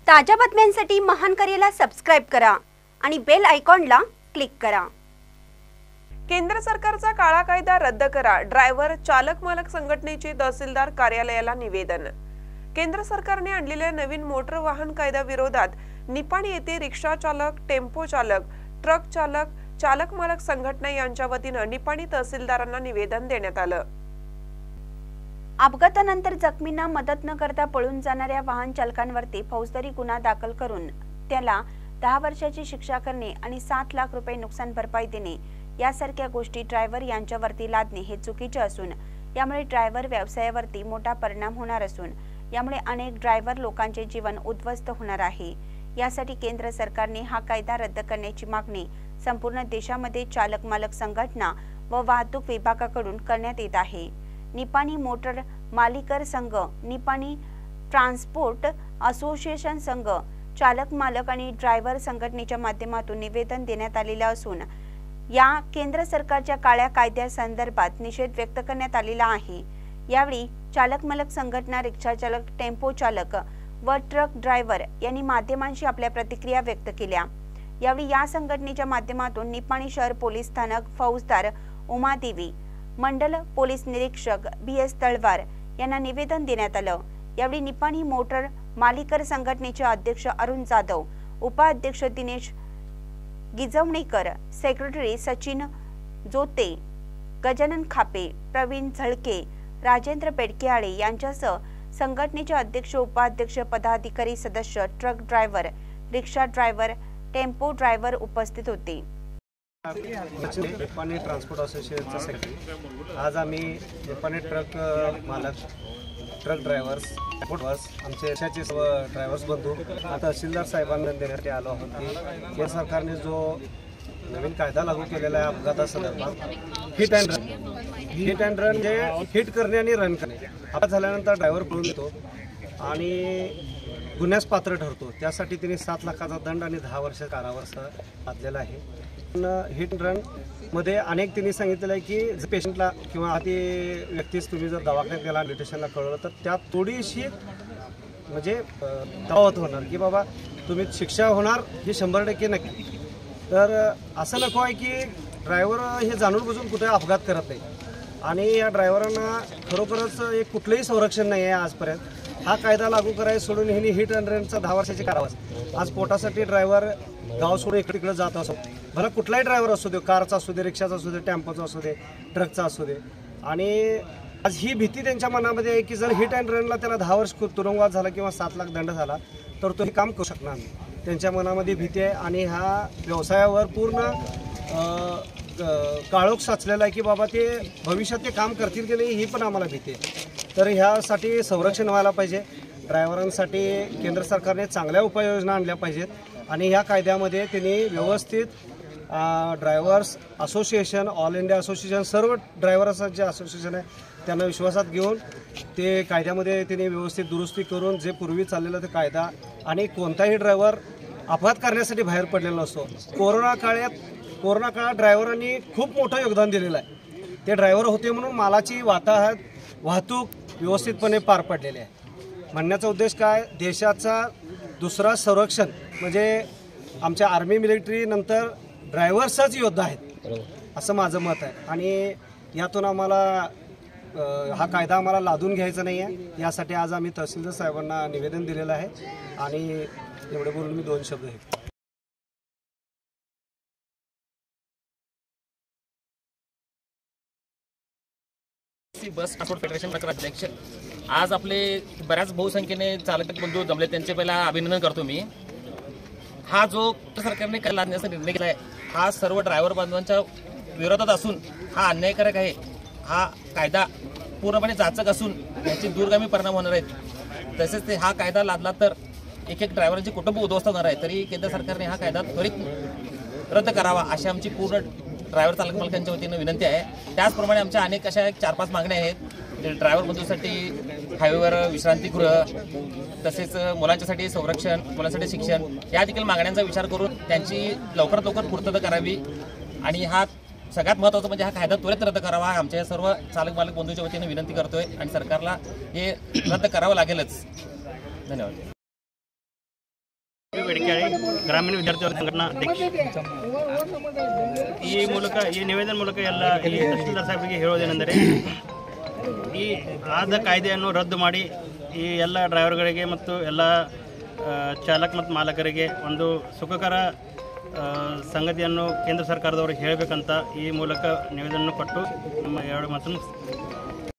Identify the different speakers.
Speaker 1: ताज्या बातम्यांसाठी महान करेला सबस्क्राइब करा आणि बेल आयकॉनला क्लिक करा।
Speaker 2: केंद्र सरकारचा काळा कायदा रद्द करा, ड्रायव्हर चालक मालक संघटनेचे तहसीलदार कार्यालयाला निवेदन। केंद्र सरकारने आणलेल्या नवीन मोटर वाहन कायदा विरोधात निपाणी येथे रिक्षा चालक, टेम्पो चालक, ट्रक चालक, चालक मालक संघटना यांच्या वतीने निपाणी तहसीलदारांना निवेदन देण्यात आलं।
Speaker 1: अपघातानंतर जखमींना मदत न करता पळून जाणाऱ्या वाहन चालकांवरती फौजदारी गुन्हा दाखल करून त्याला 10 वर्षाची शिक्षा करणे आणि 7 लाख रुपये नुकसान भरपाई देणे यासारख्या गोष्टी ड्रायव्हर यांच्यावरती लादणे हे चुकीचे असून यामुळे ड्रायव्हर व्यवसायावरती मोठा परिणाम होणार असून यामुळे अनेक ड्रायव्हर लोकांचे जीवन उद्ध्वस्त होणार आहे। यासाठी केंद्र सरकारने हा कायदा रद्द करण्याची मागणी संपूर्ण देशामध्ये चालक मालक संघटना व वाहतूक विभागाकडून करण्यात येत आहे। निपाणी मोटर मालिकर संघ, निपाणी ट्रान्सपोर्ट असोसिएशन संघ, चालक मालक आणि ड्रायव्हर संघटनेच्या माध्यमातून निवेदन देण्यात आलेले असून या केंद्र सरकारच्या काळ्या कायद्यासंदर्भात निषेध व्यक्त करण्यात आलेला आहे। यावेळी चालक मालक संघटना, रिक्षा चालक, टेम्पो चालक व ट्रक ड्रायव्हर यांनी माध्यमांशी आपल्या प्रतिक्रिया व्यक्त केल्या। यावेळी या संघटनेच्या माध्यमातून निपाणी शहर पोलीस स्थानक फौजदार उमादेवी, मंडल पोलीस निरीक्षक BS तळवार यांना निवेदन देण्यात आलं। यावेळी निपाणी मोटर मालिकर संघटनेचे अध्यक्ष अरुण जाधव, उपाध्यक्ष दिनेश गिजवणेकर, सेक्रेटरी सचिन जोते, गजानन खापे, प्रवीण झळके, राजेंद्र पेडकेआळे यांच्यासह संघटनेचे अध्यक्ष, उपाध्यक्ष, पदाधिकारी, सदस्य, truck driver, rickshaw driver, tempo driver उपस्थित होते।
Speaker 3: निपाणी ट्रान्सपोर्ट असोसिएशनचा सेक्रेटरी। आज आम्ही निपाणी ट्रक मालक, ट्रक ड्रायव्हर्स, आमचे देशाचे सर्व ड्रायव्हर्स बंधू तहसीलदार साहेबांना देण्यासाठी आलो आहोत की केंद्र सरकारने जो नवीन कायदा लागू केलेला आहे अपघातासंदर्भात, हिट अँड रन जे हिट करणे आणि रन करणे, अपघात झाल्यानंतर ड्रायव्हर पळून येतो आणि गुन्ह्यास पात्र ठरतो। त्यासाठी त्यांनी 7 लाखाचा दंड आणि 10 वर्ष कारावास लादलेला आहे। हिट अँड रन मध्ये अनेक त्यांनी सांगितलेलं आहे की पेशंटला किंवा ती व्यक्तीस तुम्ही जर दवाखान्यात गेला, न्यूट्रिशनला कळवलं तर त्यात थोडीशी म्हणजे दावत होणार की बाबा तुम्ही शिक्षा होणार ही 100% नक्की। तर असं नको आहे की ड्रायव्हर हे जाणून बुजून कुठे अपघात करत नाही आणि या ड्रायव्हरांना खरोखरच एक कुठलंही संरक्षण नाही आहे आजपर्यंत। हा कायदा लागू करायला सोडून ह्यांनी हिट अँड रनचा 10 वर्षाची कारावास, आज पोटासाठी ड्रायव्हर गाव सोडून इकडे जात असो, भला कुठलाही ड्रायव्हर असू दे, कारचा असू दे, रिक्षाचा असू दे, टेम्पोचा असू दे, ट्रकचा असू दे, आणि आज ही भीती त्यांच्या मनामध्ये आहे की जर हिट अँड रनला त्याला 10 वर्ष तुरुंगवास झाला किंवा 7 लाख दंड झाला तर तो हे काम करू शकणार नाही। त्यांच्या मनामध्ये भीती आहे आणि ह्या व्यवसायावर पूर्ण काळोख साचलेला आहे की बाबा ते भविष्यात ते काम करतील की नाही ही पण आम्हाला भीती आहे। तर ह्यासाठी संरक्षण व्हायला पाहिजे। ड्रायव्हरांसाठी केंद्र सरकारने चांगल्या उपाययोजना आणल्या पाहिजेत आणि ह्या कायद्यामध्ये त्यांनी व्यवस्थित drivers association, all India association, सर्व ड्रायव्हर्सचं जे असोसिएशन आहे त्यांना विश्वासात घेऊन ते कायद्यामध्ये त्यांनी व्यवस्थित दुरुस्ती करून जे पूर्वी चाललेला ते कायदा आणि कोणताही ड्रायव्हर अपघात करण्यासाठी बाहेर पडलेला असतो। कोरोना काळात ड्रायव्हरांनी खूप मोठं योगदान दिलेलं आहे। ते ड्रायव्हर होते म्हणून मालाची वाहतूक व्यवस्थितपणे पार पडलेली आहे। म्हणण्याचा उद्देश काय, देशाचा दुसरा संरक्षण म्हणजे आमच्या आर्मी मिलिटरी नंतर ड्रायव्हर्सच योद्धा आहेत असं माझं मत आहे आणि यातून आम्हाला हा कायदा आम्हाला लादून घ्यायचा नाही आहे। यासाठी आज आम्ही तहसीलदार साहेबांना निवेदन दिलेलं आहे आणि एवढे बोलून मी 2 शब्द आहे।
Speaker 4: बस ट्रान्सपोर्ट फेडरेशन अध्यक्ष, आज आपले बऱ्याच बहुसंख्येने चालक बंधू जमले, त्यांचे पहिला अभिनंदन करतो मी। हा जो सरकारने कायदा लादण्याचा निर्णय केला आहे हा सर्व ड्रायव्हर बांधवांच्या विरोधात असून हा अन्यायकारक आहे। हा कायदा पूर्णपणे जाचक असून याचे दूरगामी परिणाम होणार आहेत। तसेच हा कायदा लादला तर एक ड्रायव्हरांचे कुटुंब उद्ध्वस्त होणार आहे। तरी केंद्र सरकारने हा कायदा त्वरित रद्द करावा अशी आमची पूर्ण ड्रायव्हर चालक मालकांच्या वतीने विनंती आहे। त्याचप्रमाणे आमच्या अनेक अशा 4-5 मागण्या आहेत। ड्रायव्हर बंधूंसाठी हायवेवर विश्रांतीगृह, तसेच मुलांच्यासाठी संरक्षण, मुलांसाठी शिक्षण या देखील मागण्यांचा विचार करून त्यांची लवकरात लवकर पूर्तता करावी आणि हा सगळ्यात महत्त्वाचं म्हणजे हा कायदा त्वरित रद्द करावा आमच्या सर्व चालक मालक बंधूंच्या वतीने विनंती करतोय आणि सरकारला हे रद्द करावं लागेलच। धन्यवाद।
Speaker 5: ಬೆಡಿಕಾಳಿ ಗ್ರಾಮೀಣ ವಿದ್ಯಾರ್ಥಿ ಸಂಘಟನಾ ಅಧ್ಯಕ್ಷ. ಈ ನಿವೇದನೆ ಮೂಲಕ ಎಲ್ಲ ಈ ತಹಸೀಲ್ದಾರ್ ಸಾಹೇಬರಿಗೆ ಹೇಳೋದೇನೆಂದರೆ, ಈ ಆದ ಕಾಯ್ದೆಯನ್ನು ರದ್ದು ಮಾಡಿ ಈ ಎಲ್ಲ ಡ್ರೈವರ್ಗಳಿಗೆ ಮತ್ತು ಎಲ್ಲ ಚಾಲಕ ಮತ್ತು ಮಾಲಕರಿಗೆ ಒಂದು ಸುಖಕರ ಸಂಗತಿಯನ್ನು ಕೇಂದ್ರ ಸರ್ಕಾರದವರು ಹೇಳಬೇಕಂತ ಈ ಮೂಲಕ ನಿವೇದನೆ ಕೊಟ್ಟು ನಮ್ಮ ಎರಡು ಮಾತನ್ನು